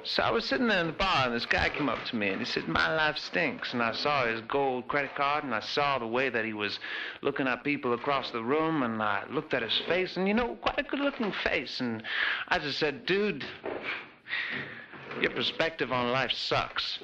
So I was sitting there in the bar, and this guy came up to me, and he said, "My life stinks." And I saw his gold credit card, and I saw the way that he was looking at people across the room, and I looked at his face, and, quite a good-looking face. And I just said, "Dude, your perspective on life sucks."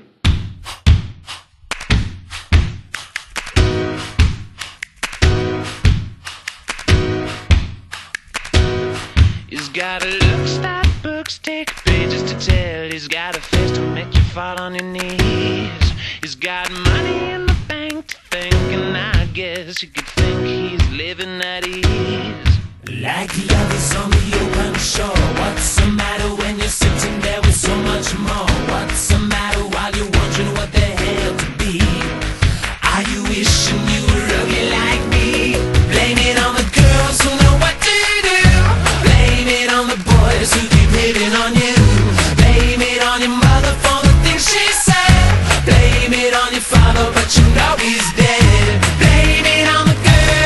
He's got a look, stop books, take pages to tell. He's got a face to make you fall on your knees. He's got money in the bank to think, and I guess you could think he's living at ease. Like lovers on the open shore. What's the matter when you're sitting there with so much more? What's the matter while you're wondering what the hell to be? Are you wishing you were rugged like me? Blame it on the girls who know what to do. Blame it on the boys who keep hitting on you. Blame it on your mother for the things she said. Blame it on your father, but you know he's dead. Blame it on the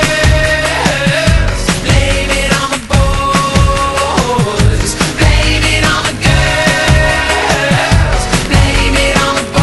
girls. Blame it on the boys. Blame it on the girls. Blame it on the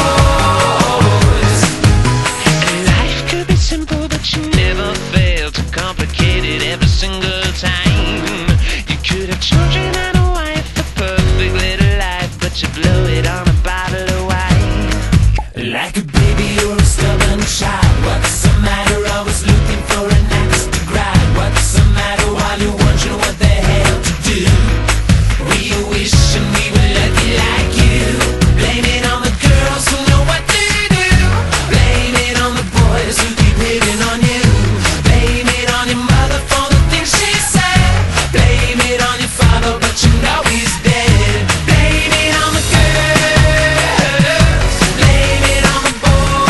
boys. And life could be simple, but you never fail to complicate it every single time. You could have children and a wife, a perfect little life, but you blow it on a bottle of wine. Like a baby or a stubborn child. What's the matter? Always looking for an axe to grind. What's the matter while you're wondering what the hell to do? We wishing we were lucky like you. Blame it on the girls who know what to do. Blame it on the boys who keep hitting on you. Blame it on your mother for the things she said. Blame it on your father, but you know he's dead. Blame it on the girls. Blame it on the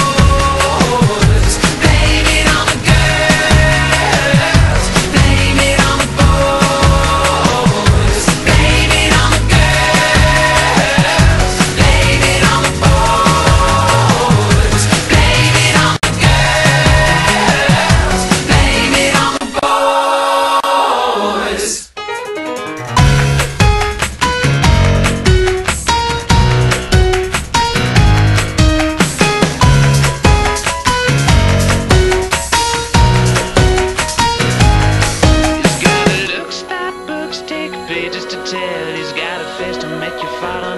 boys. Blame it on the girls. Blame it on the boys. Blame it on the girls. Blame it on the boys. Blame it on the girls. Blame it on the boys. He's got a look, stop books, take pages to tell. He's got a face to make you fall